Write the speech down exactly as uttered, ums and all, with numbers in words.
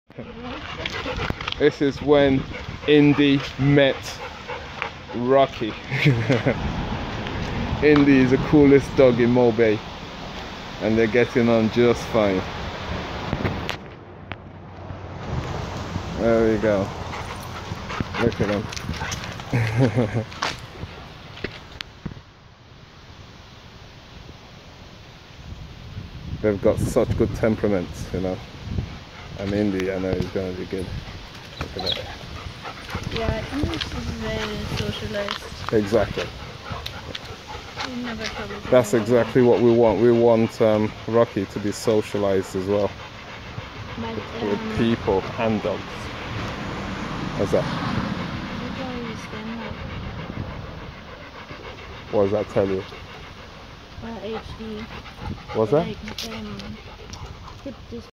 This is when Indy met Rocky. Indy is the coolest dog in Mo Bay, and they're getting on just fine. There we go. Look at them. They've got such good temperaments, you know. And Indy, I know, is going to be good. Look at that. Yeah, English is very socialized. Exactly. You never trouble. That's exactly what we want. We want um, Rocky to be socialized as well. But, With um, people and dogs. What's that? the guy is then like What does that tell you? uh, H D. What's that? Like, um, hip